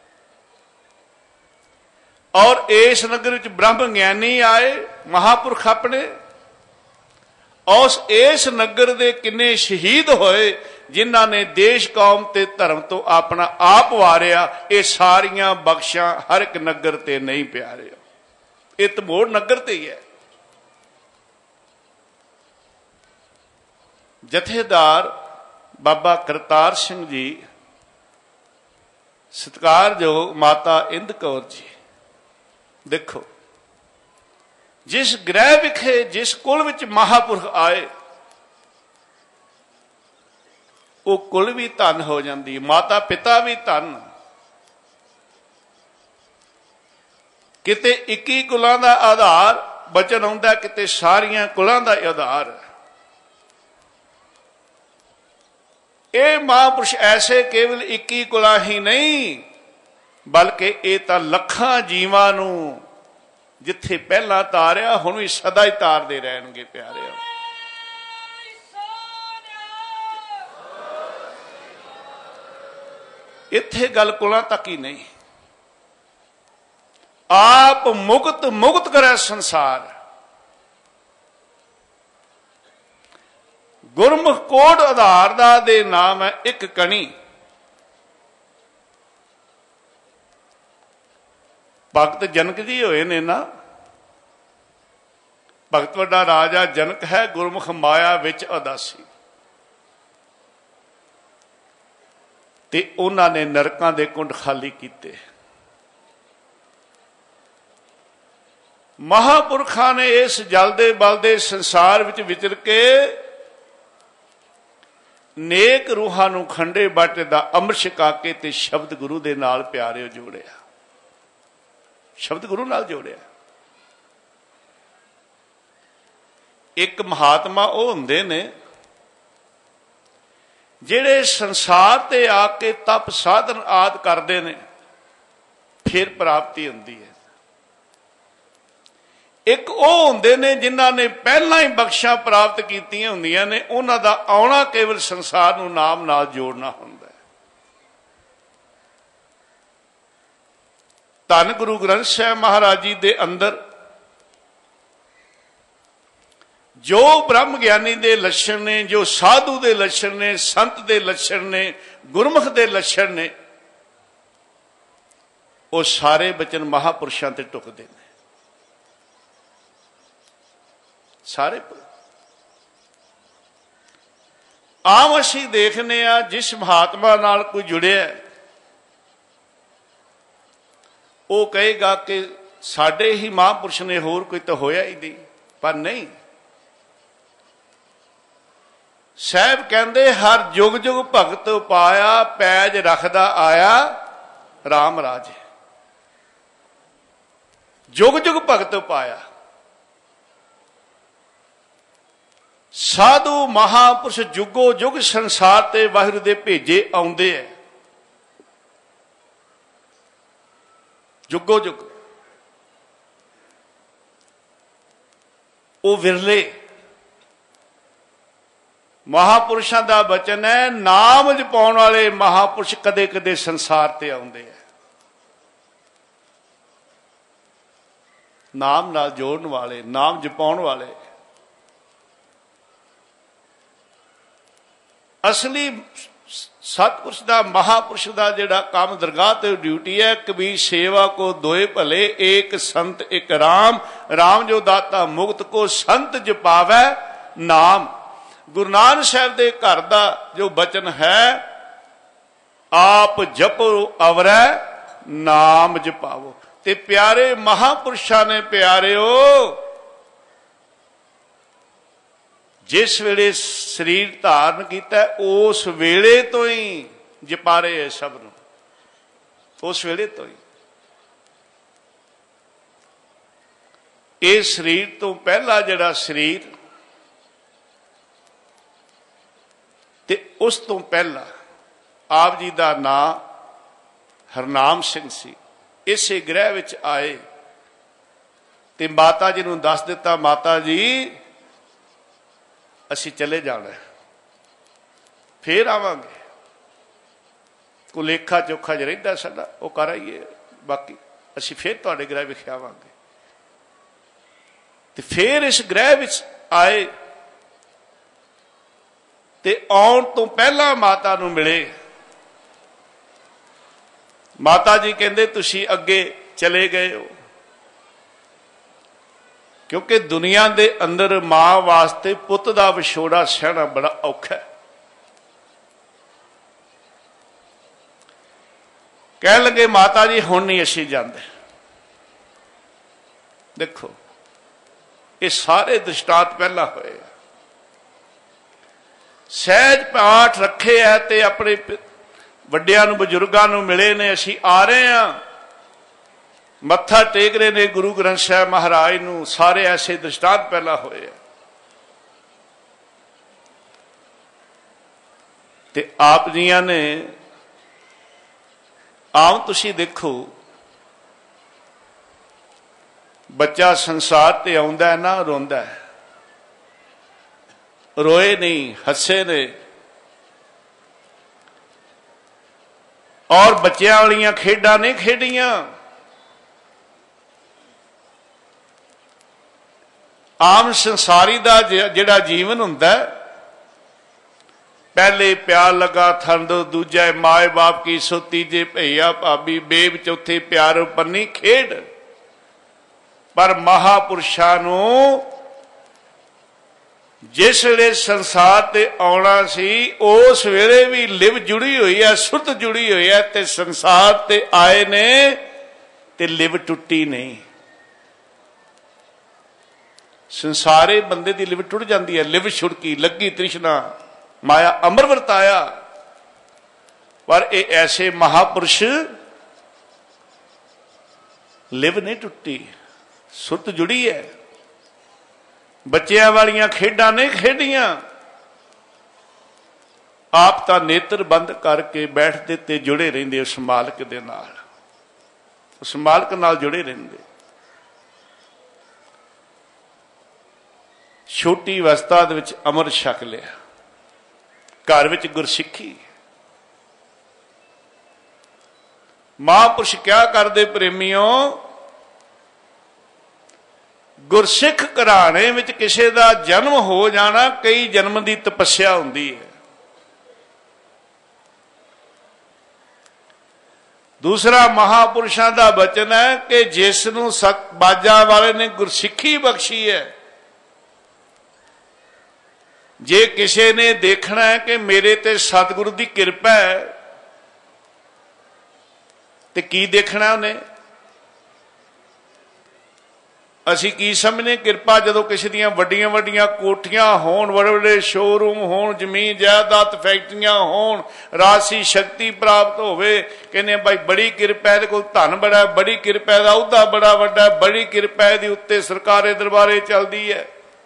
ਔਰ ਇਸ ਨਗਰ ਵਿੱਚ ਬ੍ਰਹਮ ਗਿਆਨੀ ਆਏ, ਮਹਾਂਪੁਰਖ ਆਪਣੇ। ਉਸ ਇਸ ਨਗਰ ਦੇ ਕਿੰਨੇ ਸ਼ਹੀਦ ਹੋਏ ਜਿਨ੍ਹਾਂ ਨੇ ਦੇਸ਼ ਕੌਮ ਤੇ ਧਰਮ ਤੋਂ ਆਪਣਾ ਆਪ ਵਾਰਿਆ। ਇਹ ਸਾਰੀਆਂ ਬਖਸ਼ਾਂ ਹਰ ਇੱਕ ਨਗਰ ਤੇ ਨਹੀਂ ਪਿਆਰਿਆ, ਇਹ ਧਮੋਟ ਨਗਰ ਤੇ ਹੀ ਹੈ। ਜਥੇਦਾਰ ਬਾਬਾ ਕਰਤਾਰ ਸਿੰਘ ਜੀ, ਸਤਿਕਾਰਯੋਗ ਮਾਤਾ ਇੰਦ ਕੌਰ ਜੀ, ਦੇਖੋ ਜਿਸ ਗ੍ਰਹਿ ਵਿਖੇ, ਜਿਸ ਕੁਲ ਵਿੱਚ ਮਹਾਂਪੁਰਖ ਆਏ, ਉਹ ਕੁਲ ਵੀ ਧਨ ਹੋ ਜਾਂਦੀ, ਮਾਤਾ ਪਿਤਾ ਵੀ ਧਨ। ਕਿਤੇ 21 ਕੁਲਾਂ ਦਾ ਆਧਾਰ ਬਚਨ ਆਉਂਦਾ, ਕਿਤੇ ਸਾਰੀਆਂ ਕੁਲਾਂ ਦਾ ਆਧਾਰ। ਇਹ ਮਹਾਂਪੁਰਸ਼ ਐਸੇ ਕੇਵਲ 21 ਕੁਲਾਂ ਹੀ ਨਹੀਂ, ਬਲਕਿ ਇਹ ਤਾਂ ਲੱਖਾਂ ਜੀਵਾਂ ਨੂੰ ਜਿੱਥੇ ਪਹਿਲਾਂ ਤਾਰਿਆ, ਹੁਣ ਵੀ ਸਦਾ ਹੀ ਤਾਰਦੇ ਰਹਿਣਗੇ ਪਿਆਰਿਓ। ਇੱਥੇ ਗੱਲ ਕੁਲਾਂ ਤੱਕ ਹੀ ਨਹੀਂ, ਆਪ ਮੁਕਤ ਕਰੇ ਸੰਸਾਰ। ਗੁਰਮੁਖ ਕੋਟ ਆਧਾਰ ਦਾ ਦੇ ਨਾਮ ਹੈ ਇੱਕ ਕਣੀ। ਭਗਤ ਜਨਕ ਜੀ ਹੋਏ ਨੇ ਨਾ, ਭਗਤ ਵੱਡਾ ਰਾਜਾ ਜਨਕ ਹੈ, ਗੁਰਮੁਖ ਮਾਇਆ ਵਿੱਚ ਉਦਾਸੀ। ਤੇ ਉਹਨਾਂ ਨੇ ਨਰਕਾਂ ਦੇ ਕੁੰਡ ਖਾਲੀ ਕੀਤੇ। ਮਹਾਂਪੁਰਖਾਂ ਨੇ ਇਸ ਜਲਦੇ ਬਲਦੇ ਸੰਸਾਰ ਵਿੱਚ ਵਿਚਰ ਕੇ ਨੇਕ ਰੂਹਾਂ ਨੂੰ ਖੰਡੇ ਬਾਟੇ ਦਾ ਅੰਮ੍ਰਿਤ ਛਕਾ ਕੇ ਤੇ ਸ਼ਬਦ ਗੁਰੂ ਦੇ ਨਾਲ ਪਿਆਰਿਓ ਜੋੜਿਆ, ਸ਼ਬਦ ਗੁਰੂ ਨਾਲ ਜੋੜਿਆ। ਇੱਕ ਮਹਾਤਮਾ ਉਹ ਹੁੰਦੇ ਨੇ ਜਿਹੜੇ ਸੰਸਾਰ ਤੇ ਆ ਕੇ ਤਪ ਸਾਧਨ ਆਦਿ ਕਰਦੇ ਨੇ, ਫਿਰ ਪ੍ਰਾਪਤੀ ਹੁੰਦੀ ਹੈ। ਇੱਕ ਉਹ ਹੁੰਦੇ ਨੇ ਜਿਨ੍ਹਾਂ ਨੇ ਪਹਿਲਾਂ ਹੀ ਬਖਸ਼ਾਂ ਪ੍ਰਾਪਤ ਕੀਤੀਆਂ ਹੁੰਦੀਆਂ ਨੇ, ਉਹਨਾਂ ਦਾ ਆਉਣਾ ਕੇਵਲ ਸੰਸਾਰ ਨੂੰ ਨਾਮ ਨਾਲ ਜੋੜਨਾ ਹੁੰਦਾ ਹੈ। ਧੰਨ ਗੁਰੂ ਗ੍ਰੰਥ ਸਾਹਿਬ ਮਹਾਰਾਜ ਜੀ ਦੇ ਅੰਦਰ ਜੋ ਬ੍ਰਹਮ ਗਿਆਨੀ ਦੇ ਲੱਛਣ ਨੇ, ਜੋ ਸਾਧੂ ਦੇ ਲੱਛਣ ਨੇ, ਸੰਤ ਦੇ ਲੱਛਣ ਨੇ, ਗੁਰਮੁਖ ਦੇ ਲੱਛਣ ਨੇ, ਉਹ ਸਾਰੇ ਬਚਨ ਮਹਾਪੁਰਸ਼ਾਂ ਤੇ ਟੁਕਦੇ ਨੇ। ਸਾਰੇ ਆਮ ਅਸੀਂ ਦੇਖਦੇ ਹਾਂ ਜਿਸ ਮਹਾਤਮਾ ਨਾਲ ਕੋਈ ਜੁੜਿਆ ਉਹ ਕਹੇਗਾ ਕਿ ਸਾਡੇ ਹੀ ਮਹਾਂਪੁਰਸ਼ ਨੇ, ਹੋਰ ਕੋਈ ਤਾਂ ਹੋਇਆ ਹੀ ਨਹੀਂ। ਪਰ ਨਹੀਂ, ਸਾਹਿਬ ਕਹਿੰਦੇ ਹਰ ਜੁਗ ਜੁਗ ਭਗਤ ਪਾਇਆ, ਪੈਜ ਰੱਖਦਾ ਆਇਆ RAM ਰਾਜੇ। ਜੁਗ ਜੁਗ ਭਗਤ ਪਾਇਆ। ਸਾਧੂ ਮਹਾਂਪੁਰਸ਼ ਜੁਗੋ ਜੁਗ ਸੰਸਾਰ ਤੇ ਵਾਹਿਗੁਰੂ ਦੇ ਭੇਜੇ ਆਉਂਦੇ ਐ, ਜੁਗੋ ਜੁਗ। ਉਹ ਵਿਰਲੇ ਮਹਾਪੁਰਸ਼ਾਂ ਦਾ ਬਚਨ ਹੈ, ਨਾਮ ਜਪਾਉਣ ਵਾਲੇ ਮਹਾਪੁਰਸ਼ ਕਦੇ ਕਦੇ ਸੰਸਾਰ ਤੇ ਆਉਂਦੇ ਐ। ਨਾਮ ਨਾਲ ਜੋੜਨ ਵਾਲੇ, ਨਾਮ ਜਪਾਉਣ ਵਾਲੇ। ਅਸਲੀ ਸਤਿਪੁਰਸ਼ ਦਾ, ਮਹਾਪੁਰਸ਼ ਦਾ ਜਿਹੜਾ ਕੰਮ ਦਰਗਾਹ ਤੇ ਡਿਊਟੀ ਹੈ, ਕਬੀਰ ਸੇਵਾ ਕੋ ਦੋਏ ਭਲੇ, ਏਕ ਸੰਤ ਇੱਕ ਰਾਮ, ਰਾਮ ਜੋ ਦਾਤਾ ਮੁਕਤ ਕੋ ਸੰਤ ਜਪਾਵੈ ਨਾਮ। ਗੁਰੂ ਨਾਨਕ ਸਾਹਿਬ ਦੇ ਘਰ ਦਾ ਜੋ ਬਚਨ ਹੈ, ਆਪ ਜਪੋ ਅਵਰੈ ਨਾਮ ਜਪਾਵੋ। ਤੇ ਪਿਆਰੇ ਮਹਾਪੁਰਸ਼ਾਂ ਨੇ ਪਿਆਰਿਓ ਜਿਸ ਵੇਲੇ ਸਰੀਰ ਧਾਰਨ ਕੀਤਾ, ਉਸ ਵੇਲੇ ਤੋਂ ਹੀ ਜਪਾਰੇ ਹੈ ਸਭ ਨੂੰ, ਉਸ ਵੇਲੇ ਤੋਂ ਹੀ। ਇਹ ਸਰੀਰ ਤੋਂ ਪਹਿਲਾਂ ਜਿਹੜਾ ਸਰੀਰ ਤੇ ਉਸ ਤੋਂ ਪਹਿਲਾਂ ਆਪ ਜੀ ਦਾ ਨਾਂ ਹਰਨਾਮ ਸਿੰਘ ਸੀ। ਇਸੇ ਗ੍ਰਹਿ ਵਿੱਚ ਆਏ ਤੇ ਮਾਤਾ ਜੀ ਨੂੰ ਦੱਸ ਦਿੱਤਾ, ਮਾਤਾ ਜੀ ਅਸੀਂ ਚਲੇ ਜਾਣਾ, ਫੇਰ ਆਵਾਂਗੇ, ਕੋਈ ਲੇਖਾ ਚੋਖਾ ਜਿਹਾ ਰਹਿੰਦਾ ਸਾਡਾ ਉਹ ਕਰ ਆਈਏ, ਬਾਕੀ ਅਸੀਂ ਫੇਰ ਤੁਹਾਡੇ ਗ੍ਰਹਿ ਵਿਖੇ ਆਵਾਂਗੇ। ਤੇ ਫੇਰ ਇਸ ਗ੍ਰਹਿ ਵਿੱਚ ਆਏ ਤੇ ਆਉਣ ਤੋਂ ਪਹਿਲਾਂ ਮਾਤਾ ਨੂੰ ਮਿਲੇ। ਮਾਤਾ ਜੀ ਕਹਿੰਦੇ ਤੁਸੀਂ ਅੱਗੇ ਚਲੇ ਗਏ ਹੋ, ਕਿਉਂਕਿ ਦੁਨੀਆ ਦੇ ਅੰਦਰ ਮਾਂ ਵਾਸਤੇ ਪੁੱਤ ਦਾ ਵਿਛੋੜਾ ਸਹਿਣਾ ਬੜਾ ਔਖਾ ਹੈ। ਕਹਿਣ ਲੱਗੇ ਮਾਤਾ ਜੀ ਹੁਣ ਨਹੀਂ ਅਸੀਂ ਜਾਂਦੇ। ਦੇਖੋ ਇਹ ਸਾਰੇ ਦ੍ਰਿਸ਼ਟਾਂਤ ਪਹਿਲਾਂ ਹੋਏ, ਸਹਿਜ ਪਾਠ ਰੱਖੇ ਹੈ ਤੇ ਆਪਣੇ ਵੱਡਿਆਂ ਨੂੰ ਬਜ਼ੁਰਗਾਂ ਨੂੰ ਮਿਲੇ ਨੇ, ਅਸੀਂ ਆ ਰਹੇ ਹਾਂ, ਮੱਥਾ ਟੇਕ ਰਹੇ ਨੇ ਗੁਰੂ ਗ੍ਰੰਥ ਸਾਹਿਬ ਮਹਾਰਾਜ ਨੂੰ। ਸਾਰੇ ਐਸੇ ਦ੍ਰਿਸ਼ਟਾਂਤ ਪਹਿਲਾਂ ਹੋਏ ਆ। ਤੇ ਆਪ ਜੀਆਂ ਨੇ ਆਮ ਤੁਸੀਂ ਦੇਖੋ ਬੱਚਾ ਸੰਸਾਰ ਤੇ ਆਉਂਦਾ ਨਾ ਰੋਂਦਾ ਹੈ, ਰੋਏ ਨਹੀਂ ਹੱਸੇ ਨੇ। ਔਰ ਬੱਚਿਆਂ ਵਾਲੀਆਂ ਖੇਡਾਂ ਨਹੀਂ ਖੇਡੀਆਂ। ਆਮ ਸੰਸਾਰੀ ਦਾ ਜਿਹੜਾ ਜੀਵਨ ਹੁੰਦਾ पहले प्यार लगा थन दो, दूजा माए बाप की सो, तीजे भैया भाभी बेब, चौथे प्यार पन्नी खेड। पर महापुरुषां नूं जिस वेले संसार ते आउणा सी उस वेले भी लिव जुड़ी हुई है, सुरत जुड़ी हुई है, ते संसार ते आए ने ते लिव टुटी नहीं। संसारे बंदे दी लिव टुट जाती है, लिव छुड़की लगी तृष्णा माया अमर वरताया। पर ये ऐसे महापुरुष लिव नहीं टुटी, सुरत जुड़ी है। बच्चियां वालियां खेडां नहीं खेडियां, आप तां नेत्र बंद करके बैठते ते जुड़े रहिंदे उस मालक दे नाल, उस मालक नाल जुड़े रहिंदे। छोटी अवस्था दे विच अमृत छक लिया, घर विच गुरसिੱਖੀ। महापुरुष क्या करदे प्रेमियों, गुरसिੱਖ घराने विच किसी का जन्म हो जाना कई जन्म की तपस्या होंदी है। दूसरा महापुरुषों का वचन है कि जिसनूं बाजा वाले ने गुरसिੱਖੀ बख्शी है, जे किसी ने देखना है कि मेरे ते सतगुरु की कृपा है तो की देखना उन्हें, असी की समझने कृपा जदों किसी दियां वड्डियां वड्डियां कोठियां होण, बड़े बड़े शोरूम होण, जमीन जायदाद फैक्ट्रियां होण, राशि शक्ति प्राप्त होवे, कहने भाई बड़ी कृपा है, कोल धन बड़ा, बड़ी कृपा है, औहदा बड़ा वड्डा, बड़ी कृपा है दी उत्ते सरकारे दरबारे चलदी है।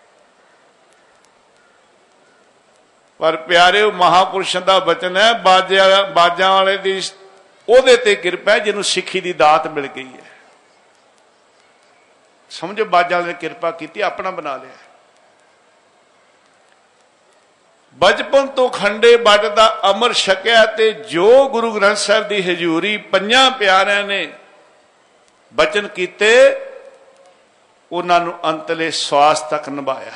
पर प्यारे महापुरुषों का वचन है, बाजा वाले दी ओहदे ते कृपा है जिन्होंने सिੱਖੀ दी दात मिल गई है। समझो बाजा ने कृपा की, अपना बना लिया। बचपन तो खंडे बट का अमर छकिया ते जो गुरु ग्रंथ साहब की हजूरी पंजां प्यारिਆਂ ने बचन किते, उन्होंने अंतले श्वास तक निभाया।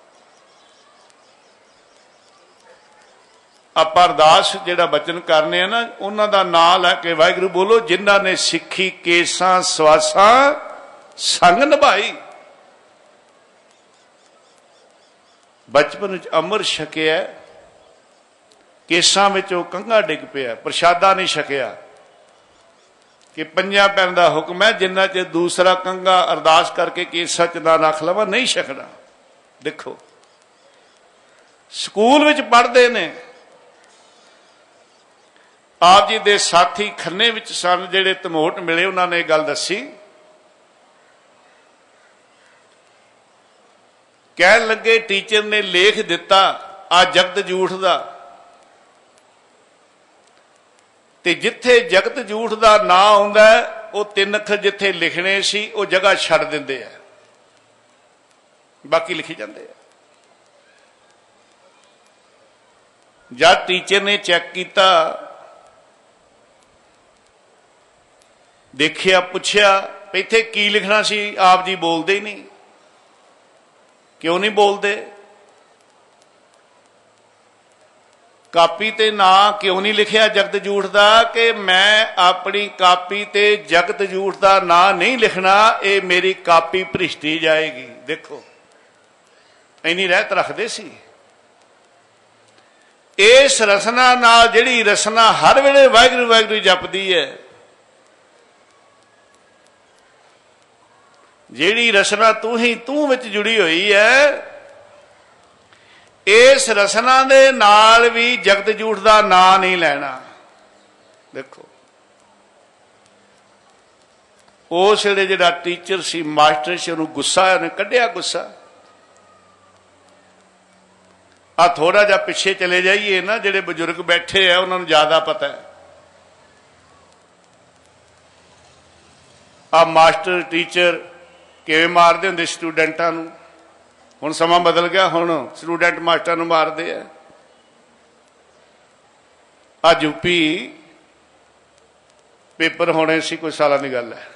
ਆਪਾਂ ਅਰਦਾਸ ਜਿਹੜਾ बचन करने हैं ना, उन्हों का नाम लैके वाहिगुरू बोलो, जिन्हों ने सिੱਖੀ केसां सवासां संग निभाई। बचपन अमर छकिया, केसां विचों कंघा डिग पिया, प्रशादा नहीं छकिया कि पंजां पैन का हुक्म है, जिन्ना च दूसरा कंघा अरदास करके केसां च ना रख लवा नहीं छकना। देखो स्कूल विच पढ़ते ने, आप जी दे साथी खन्ने विच सन जिहड़े धमोट मिले, उन्होंने ये गल दसी। कहन लगे टीचर ने लेख दिता आ जगत झूठ दा, ते जिथे जगत झूठ दा नां आउंदा है, वो 3 अखर जिथे लिखने सी वो जगह छड्ड दिंदे आ, बाकी लिखी जाते हैं। जब टीचर ने चैक किया, देखिया, पुछया इत्थे की लिखना सी, आप जी बोलते ही नहीं, क्यों नहीं बोलते? कापी ते ना क्यों नहीं लिखिया जगत झूठ दा, कि मैं अपनी कापी ते जगत झूठ दा ना नहीं लिखना, ये मेरी कापी भ्रिष्टी जाएगी। देखो इन्नी रहत रखते सी। इस रसना नाल जिहड़ी रसना हर वेले वाहिगुरू वाहिगुरू जपदी है, जिहड़ी रसना तू ही तू विच जुड़ी हुई है, इस रसना दे नाल भी जगत झूठ दा नां नहीं लेना। देखो उस वेले जिहड़ा टीचर सी, मास्टर सी, उहनूं गुस्सा आया, उहने कढिया गुस्सा। आ थोड़ा जा पिछे चले जाइए ना, जिहड़े बजुर्ग बैठे हैं उन्होंने ज्यादा पता है। आ मास्टर टीचर किवें मारदे हुंदे स्टूडेंटां नूं, हुण समा बदल गया, हुण स्टूडेंट मास्टर नूं मारदे आ। आ यूपी पेपर होने सी, कोई सालां दी गल है,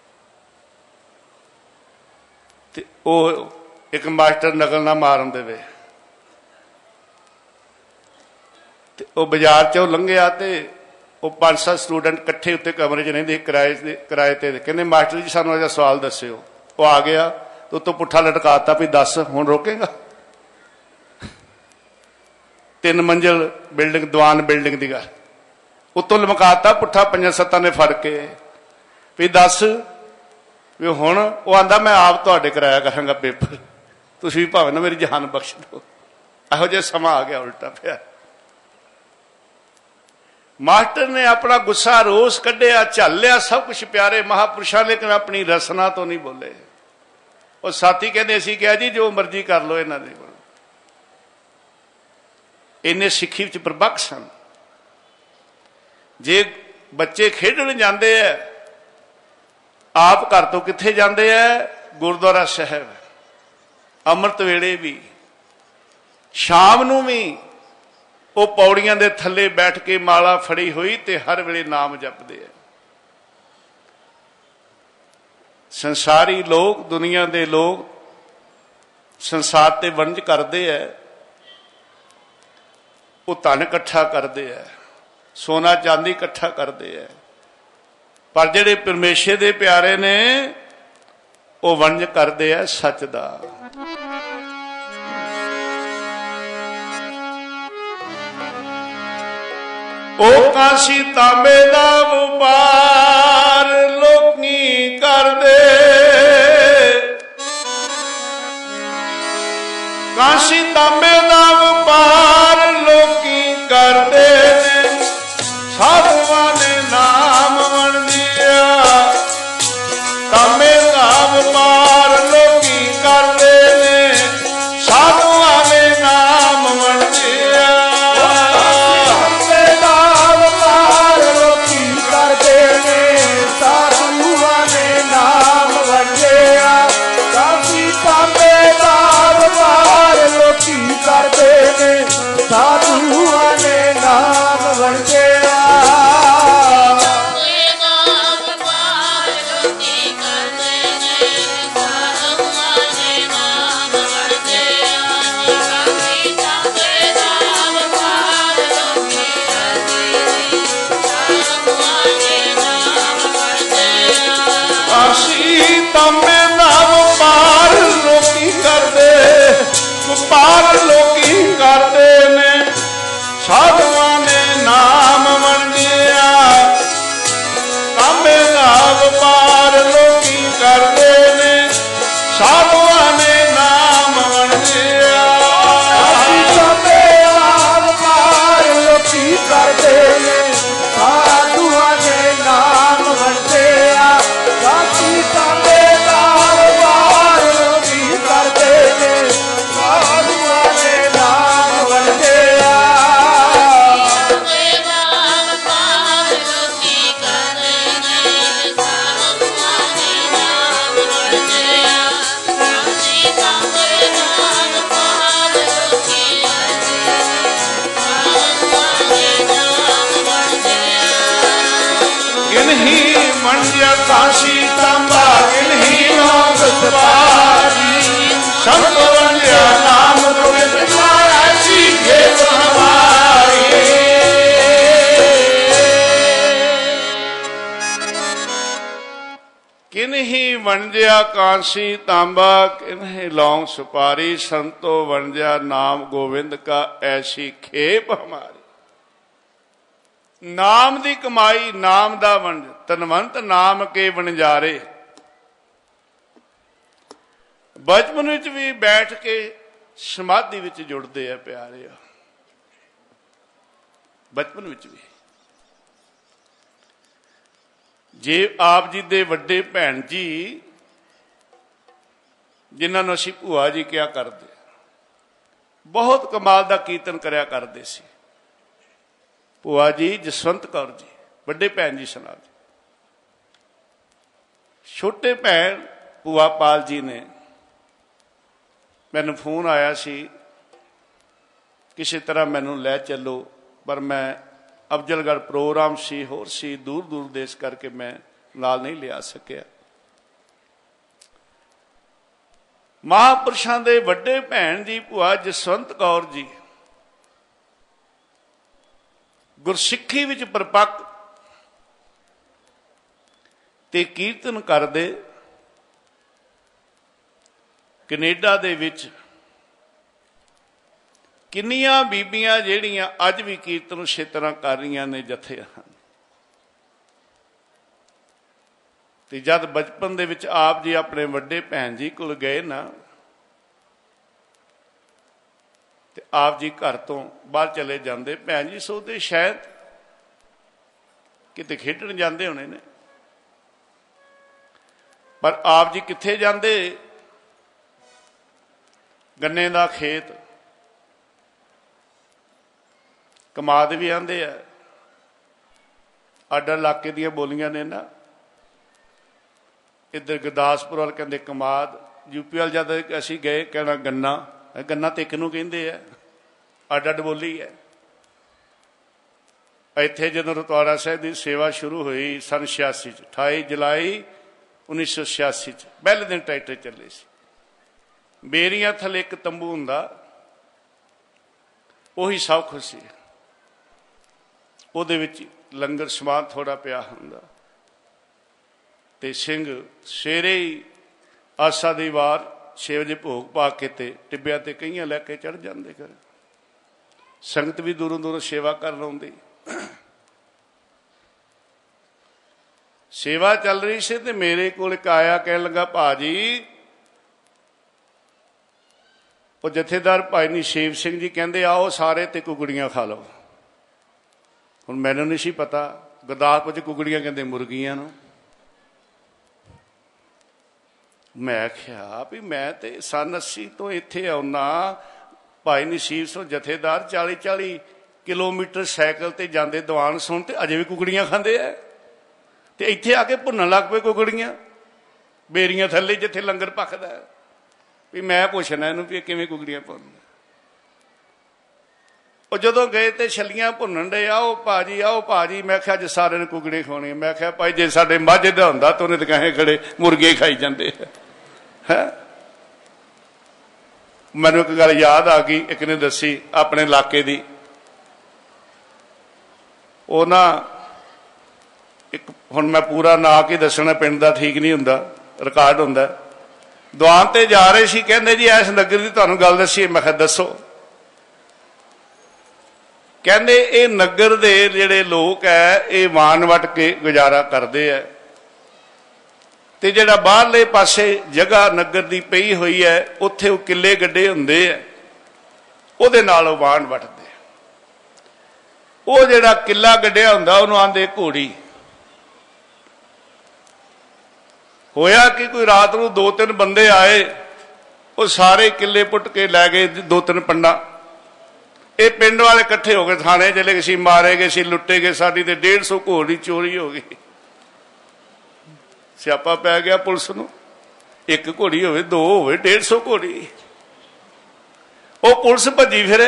ते ओह एक मास्टर नकल ना मारन देवे, ते वो बाजार चों लंघिया ते वो 5-7 स्टूडेंट कट्ठे उत्ते कमरे च रहिंदे किराए ते कहंदे मास्टर जी सानूं अजा सवाल दस्सिओ। वो आ गया तो उत्तों पुट्ठा लटकाता भी दस हुण रोकेगा। 3 मंजिल बिल्डिंग दीवान बिल्डिंग की गल उत्तों लमकाता पुट्ठा 5-7 ने फड़ के भी दस भी हुण। वो आंदा मैं आप तुहाडे कराया करांगा पेपर, तुसीं भी भावें ना मेरी जान बख्श दो। इहो जिहा समा आ गया उल्टा पिया। मास्टर ने अपना गुस्सा रोस कढ़िया, झल लिया सब कुछ प्यारे महापुरुषों, लेकिन अपनी रसना तो नहीं बोले। और साथी कहते असीं कहा जी जो मर्जी कर लो इन्हां दे कोल। इन्ने सिੱਖੀ विच प्रबख सन। जे बच्चे खेडण जाते हैं आप घर तो कित्थे जाते हैं? गुरुद्वारा साहिब। अमृत वेले भी शाम नूं भी वो पौड़ियां दे थल्ले बैठ के माला फड़ी हुई ते हर वेले नाम जपदे हैं। संसारी लोग दुनिया के लोग संसार ते वंज करते हैं, वो धन इकट्ठा करते हैं, सोना चांदी इकट्ठा करते हैं, पर जिहड़े परमेश्वर दे प्यारे ने वो वंज करते हैं सच दा। ओ काशी तांबे दा व्यापार लोकी करदे, काशी तांबे दा व्यापार लोकी करदे ने, साधुआं ने नाम वंडिया। तांबे दा व्यापार लोकी करदे ने, साधुआं ने नाम वंडिया। साधुआं ने नाम वंडिया। तांबे दा व्यापार लोकी करदे, व्यापार लोकी करदे ने, साधुआं ने नाम वंडिया। तांबे दा व्यापार लोकी करदे ने, साधुआं ने नाम वंडिया। तांबे दा व्यापार लोकी करदे ने, साधुआं ने नाम वंडिया। तांबे दा व्यापार लोकी करदे ने, साधुआं ने नाम वंडिया। किन्हीं मंडिया काशी तांबा, किन्हीं लोग सवारी, संत वंडिया नाम गोविंद का ऐसी खेत हमारी। किन्हीं वंडिया काशी तांबा, किन्हीं लौंग सुपारी, संतो वंडिया नाम गोविंद का ऐसी खेप हमारी। नाम दी कमाई, नाम दा वंड, तनवंत नाम के वणजारे। बचपन विच भी बैठ के समाधि विच जुड़ते हैं प्यारे। बचपन विच भी जे आप जी दे वड्डे भैन जी जिन्हां नूं असीं भूआ जी क्या करते, बहुत कमाल दा कीर्तन करया करते सी। भूआ जी जसवंत कौर जी, वड्डे भैन जी सुना जी। छोटे भैन भूआ पाल जी ने मैनूं फोन आया सी किसी तरह मैनूं लै चलो, पर मैं अफजलगढ़ प्रोग्राम सी, होर सी, दूर दूर देश करके मैं नाल नहीं लिया सकिया। महापुरुषां दे वड्डे भैन जी भूआ जसवंत कौर जी ਗੁਰਸਿੱਖੀ ਵਿੱਚ ਪਰਪੱਕ ਤੇ ਕੀਰਤਨ ਕਰਦੇ ਕੈਨੇਡਾ ਦੇ ਵਿੱਚ ਕਿੰਨੀਆਂ ਬੀਬੀਆਂ ਜਿਹੜੀਆਂ ਅੱਜ ਵੀ ਕੀਰਤਨ ਉਸੇ ਤਰ੍ਹਾਂ ਕਰ ਰਹੀਆਂ ਨੇ ਜਥੇ ਹਨ। ਤੇ ਜਦ ਬਚਪਨ ਦੇ ਵਿੱਚ ਆਪ ਜੀ ਆਪਣੇ ਵੱਡੇ ਭੈਣ ਜੀ ਕੋਲ ਗਏ ਨਾ, ਤੇ ਆਪ ਜੀ ਘਰ ਤੋਂ ਬਾਹਰ ਚਲੇ ਜਾਂਦੇ। ਭੈਣ ਜੀ ਸੋਚਦੇ ਸ਼ਾਇਦ ਕਿਤੇ ਖੇਡਣ ਜਾਂਦੇ ਹੋਣੇ ਨੇ, ਪਰ ਆਪ ਜੀ ਕਿੱਥੇ ਜਾਂਦੇ? ਗੰਨੇ ਦਾ ਖੇਤ, ਕਮਾਦ ਵੀ ਆਂਦੇ ਆ, ਅੱਡ ਇਲਾਕੇ ਦੀਆਂ ਬੋਲੀਆਂ ਨੇ ਨਾ। ਇੱਧਰ ਗੁਰਦਾਸਪੁਰ ਵਾਲ ਕਹਿੰਦੇ ਕਮਾਦ, ਯੂਪੀ ਵਾਲ ਜਦ ਅਸੀਂ ਗਏ ਕਹਿਣਾ ਗੰਨਾ। ਗੰਨਾ ਤੇ ਇੱਕ ਨੂੰ ਕਹਿੰਦੇ ਆ, ਅੱਡ ਅੱਡ ਬੋਲੀ ਹੈ। ਇੱਥੇ ਜਦੋਂ ਰਤਵਾੜਾ ਸਾਹਿਬ ਦੀ ਸੇਵਾ ਸ਼ੁਰੂ ਹੋਈ ਸਨ 86 'ਚ, 28 ਜੁਲਾਈ 1986 'ਚ ਪਹਿਲੇ ਦਿਨ ਟਰੈਕਟਰ ਚੱਲੇ ਸੀ। ਬੇਰੀਆਂ ਥੱਲੇ ਇੱਕ ਤੰਬੂ ਹੁੰਦਾ, ਉਹੀ ਸਭ ਕੁਛ ਸੀ। ਉਹਦੇ ਵਿੱਚ ਲੰਗਰ ਸਮਾਨ ਥੋੜਾ ਪਿਆ ਹੁੰਦਾ, ਤੇ ਸਿੰਘ ਸਵੇਰੇ ਹੀ ਆਸਾ ਦੀ ਵਾਰ 6 ਵਜੇ ਭੋਗ ਪਾ ਕੇ ਤੇ ਟਿੱਬਿਆਂ ਤੇ ਕਈਆਂ ਲੈ ਕੇ ਚੜ੍ਹ ਜਾਂਦੇ। ਕਰ ਸੰਗਤ ਵੀ ਦੂਰੋਂ ਦੂਰੋਂ ਸੇਵਾ ਕਰਨ ਆਉਂਦੀ। ਸੇਵਾ ਚੱਲ ਰਹੀ ਸੀ ਤੇ ਮੇਰੇ ਕੋਲ ਇੱਕ ਆਇਆ, ਕਹਿਣ ਲੱਗਾ ਭਾਜੀ, ਉਹ ਜਥੇਦਾਰ ਭਾਈ ਨਿਸ਼ੇਵ ਸਿੰਘ ਜੀ ਕਹਿੰਦੇ ਆਓ ਸਾਰੇ ਤੇ ਕੁਕੜੀਆਂ ਖਾ ਲਓ। ਹੁਣ ਮੈਨੂੰ ਨਹੀਂ ਸੀ ਪਤਾ ਗੁਰਦਾਸਪੁਰ 'ਚ ਕੁਕੜੀਆਂ ਕਹਿੰਦੇ ਮੁਰਗੀਆਂ ਨੂੰ। ਮੈਂ ਕਿਹਾ ਵੀ ਮੈਂ ਤੇ ਸਨ 80 ਤੋਂ ਇੱਥੇ ਆਉਣਾ, ਭਾਈ ਨਸੀਬ ਸਿੰਘ ਜਥੇਦਾਰ 40-40 ਕਿਲੋਮੀਟਰ ਸਾਈਕਲ ਤੇ ਜਾਂਦੇ ਦੀਵਾਨ ਸੁਣ, ਤੇ ਅਜੇ ਵੀ ਕੁਕੜੀਆਂ ਖਾਂਦੇ ਆ। ਤੇ ਇੱਥੇ ਆ ਕੇ ਭੁੰਨਣ ਲੱਗ ਪਏ ਕੁਕੜੀਆਂ ਬੇਰੀਆਂ ਥੱਲੇ ਜਿੱਥੇ ਲੰਗਰ ਪੱਕਦਾ। ਵੀ ਮੈਂ ਪੁੱਛਣਾ ਇਹਨੂੰ ਵੀ ਕਿਵੇਂ ਕੁਕੜੀਆਂ ਭੁੰਨਦੇ। ਉਹ ਜਦੋਂ ਗਏ ਤੇ ਛੱਲੀਆਂ ਭੁੰਨਣ ਦੇ, ਆਓ ਭਾਜੀ ਆਓ ਭਾਜੀ। ਮੈਂ ਕਿਹਾ ਅੱਜ ਸਾਰਿਆਂ ਨੇ ਕੁਕੜੀ ਖਾਣੀ। ਮੈਂ ਕਿਹਾ ਭਾਈ ਜੇ ਸਾਡੇ ਮਾਝੇ ਦਾ ਹੁੰਦਾ ਤਾਂ ਉਹਨੇ ਤਾਂ ਕਹੇ ਖੜੇ ਮੁਰਗੇ ਖਾਈ ਜਾਂਦੇ ਹੈ। ਮੈਨੂੰ ਇੱਕ ਗੱਲ ਯਾਦ ਆ ਗਈ, ਇੱਕ ਨੇ ਦੱਸੀ ਆਪਣੇ ਇਲਾਕੇ ਦੀ। ਉਹ ਨਾ ਇੱਕ, ਹੁਣ ਮੈਂ ਪੂਰਾ ਨਾਂ ਕੀ ਦੱਸਣਾ, ਪਿੰਡ ਦਾ ਠੀਕ ਨਹੀਂ ਹੁੰਦਾ, ਰਿਕਾਰਡ ਹੁੰਦਾ। ਦੀਵਾਨ ਤੇ ਜਾ ਰਹੇ ਸੀ, ਕਹਿੰਦੇ ਜੀ ਇਸ ਨਗਰ ਦੀ ਤੁਹਾਨੂੰ ਗੱਲ ਦੱਸੀਏ। ਮੈਂ ਕਿਹਾ ਦੱਸੋ। ਕਹਿੰਦੇ ਇਹ ਨਗਰ ਦੇ ਜਿਹੜੇ ਲੋਕ ਹੈ ਇਹ ਵਾਣ ਵਟ ਕੇ ਗੁਜ਼ਾਰਾ ਕਰਦੇ ਹੈ, ਤੇ ਜਿਹੜਾ ਬਾਹਰਲੇ ਪਾਸੇ ਜਗ੍ਹਾ ਨਗਰ ਦੀ ਪਈ ਹੋਈ ਹੈ ਉੱਥੇ ਉਹ ਕਿੱਲੇ ਗੱਡੇ ਹੁੰਦੇ ਹੈ, ਉਹਦੇ ਨਾਲ ਉਹ ਵਾਣ ਵਟਦੇ। ਉਹ ਜਿਹੜਾ ਕਿੱਲਾ ਗੱਡਿਆ ਹੁੰਦਾ ਉਹਨੂੰ ਆਂਦੇ ਘੋੜੀ। ਹੋਇਆ ਕਿ ਕੋਈ ਰਾਤ ਨੂੰ 2-3 ਬੰਦੇ ਆਏ, ਉਹ ਸਾਰੇ ਕਿੱਲੇ ਪੁੱਟ ਕੇ ਲੈ ਗਏ 2-3 ਪੰਡਾ। ਇਹ ਪਿੰਡ ਵਾਲੇ ਇਕੱਠੇ ਹੋ ਕੇ ਥਾਣੇ ਚਲੇ ਗਏ ਸੀ, ਮਾਰੇ ਗਏ ਸੀ, ਲੁੱਟੇ ਗਏ। ਸਾਡੀ ਤੇ 150 ਘੋੜੀ ਚੋਰੀ ਹੋ ਗਈ। ਸਿਆਪਾ ਪੈ ਗਿਆ ਪੁਲਿਸ ਨੂੰ। ਇੱਕ ਘੋੜੀ ਹੋਵੇ, 2 ਹੋਵੇ, 150 ਘੋੜੀ। ਉਹ ਪੁਲਿਸ ਭੱਜੀ ਫਿਰੇ।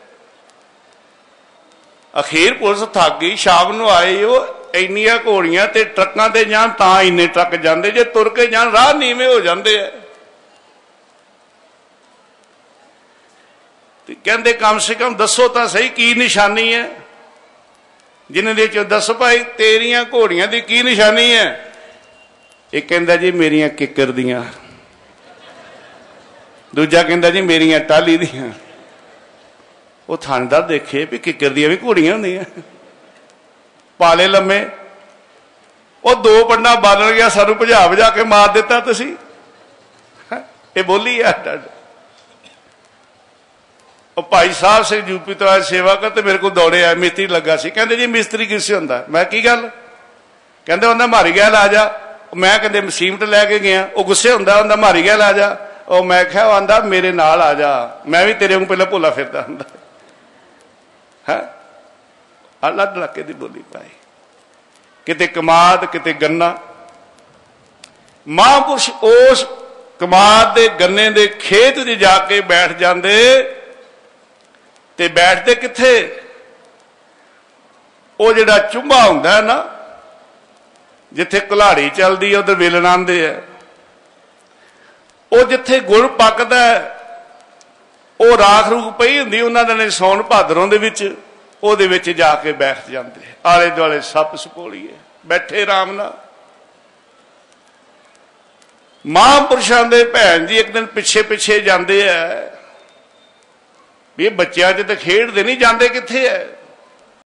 ਅਖੀਰ ਪੁਲਿਸ ਥੱਕ ਗਈ। ਸ਼ਾਮ ਨੂੰ ਆਏ, ਉਹ ਇੰਨੀਆਂ ਘੋੜੀਆਂ ਤੇ ਟਰੱਕਾਂ ਤੇ ਜਾਣ ਤਾਂ ਇੰਨੇ ਟਰੱਕ ਜਾਂਦੇ, ਜੇ ਤੁਰ ਕੇ ਜਾਣ ਰਾਹ ਨੀਵੇਂ ਹੋ ਜਾਂਦੇ ਆ। ਤੇ ਕਹਿੰਦੇ ਕਮ ਸੇ ਕਮ ਦੱਸੋ ਤਾਂ ਸਹੀ ਕੀ ਨਿਸ਼ਾਨੀ ਹੈ। ਜਿਨ੍ਹਾਂ ਦੇ ਚੋਂ ਦੱਸ ਭਾਈ ਤੇਰੀਆਂ ਘੋੜੀਆਂ ਦੀ ਕੀ ਨਿਸ਼ਾਨੀ ਹੈ। ਇਹ ਕਹਿੰਦਾ ਜੀ ਮੇਰੀਆਂ ਕਿੱਕਰ ਦੀਆਂ। ਦੂਜਾ ਕਹਿੰਦਾ ਜੀ ਮੇਰੀਆਂ ਟਾਹਲੀ ਦੀਆਂ। ਉਹ ਥਾਣੇਦਾਰ ਦੇਖੇ ਵੀ ਕਿੱਕਰ ਦੀਆਂ ਵੀ ਘੋੜੀਆਂ ਹੁੰਦੀਆਂ, ਪਾਲੇ ਲੰਮੇ। ਉਹ 2 ਪੰਡਾ ਬਾਲਣ ਗਿਆ, ਸਾਨੂੰ ਭਜਾ ਕੇ ਮਾਰ ਦਿੱਤਾ ਤੁਸੀਂ। ਇਹ ਬੋਲੀ ਆ। ਉਹ ਭਾਈ ਸਾਹਿਬ ਸਿੰਘ ਯੂਪੀ ਤੋਂ ਆਏ ਸੇਵਾ ਕਰ, ਤੇ ਮੇਰੇ ਕੋਲ ਦੌੜੇ ਆਏ। ਮਿਸਤਰੀ ਲੱਗਾ ਸੀ। ਕਹਿੰਦੇ ਜੀ ਮਿਸਤਰੀ ਕਿਸੇ ਹੁੰਦਾ। ਮੈਂ ਕੀ ਗੱਲ? ਕਹਿੰਦੇ ਉਹਦਾ ਮਾਰੀ ਗਿਆ ਲਾ ਜਾ। ਮੈਂ ਕਹਿੰਦੇ ਸੀਮਟ ਲੈ ਕੇ ਗਿਆ। ਉਹ ਗੁੱਸੇ ਹੁੰਦਾ, ਉਹਦਾ ਮਾਰੀ ਗਿਆ ਲਾ ਜਾ। ਉਹ ਮੈਂ ਕਿਹਾ, ਉਹ ਆਂਦਾ ਮੇਰੇ ਨਾਲ ਆ ਜਾ, ਮੈਂ ਵੀ ਤੇਰੇ ਨੂੰ ਪਹਿਲਾਂ ਭੋਲਾ ਫਿਰਦਾ ਹੁੰਦਾ ਹੈ। ਅਲੱਗ ਇਲਾਕੇ ਦੀ ਬੋਲੀ ਪਾਈ, ਕਿਤੇ ਕਮਾਦ ਕਿਤੇ ਗੰਨਾ। ਮਹਾਂਪੁਰਸ਼ ਉਸ ਕਮਾਦ ਦੇ ਗੰਨੇ ਦੇ ਖੇਤ 'ਚ ਜਾ ਕੇ ਬੈਠ ਜਾਂਦੇ। ਤੇ ਬੈਠਦੇ ਕਿੱਥੇ? ਉਹ ਜਿਹੜਾ ਚੁੰਬਾ ਹੁੰਦਾ ਨਾ, ਜਿੱਥੇ ਕੁਲਾੜੀ ਚੱਲਦੀ ਹੈ ਉਧਰ ਵੇਲਣ ਆਉਂਦੇ ਆ। ਉਹ ਜਿੱਥੇ ਗੁੜ ਪੱਕਦਾ ਉਹ ਰਾਖ ਰੂਖ ਪਈ ਹੁੰਦੀ ਉਹਨਾਂ ਦੇ ਸੌਣ ਭਾਦਰੋਂ ਦੇ ਵਿੱਚ। ਉਹਦੇ ਵਿੱਚ ਜਾ ਕੇ ਬੈਠ ਜਾਂਦੇ, ਆਲੇ ਦੁਆਲੇ ਸੱਪ ਸਪੋਲੀਏ, ਬੈਠੇ ਆਰਾਮ ਨਾਲ। ਮਹਾਂਪੁਰਸ਼ਾਂ ਦੇ ਭੈਣ ਜੀ ਇੱਕ ਦਿਨ ਪਿੱਛੇ ਪਿੱਛੇ ਜਾਂਦੇ ਆ ਵੀ ਇਹ ਬੱਚਿਆਂ 'ਚ ਤਾਂ ਖੇਡਦੇ ਨਹੀਂ, ਜਾਂਦੇ ਕਿੱਥੇ ਐ?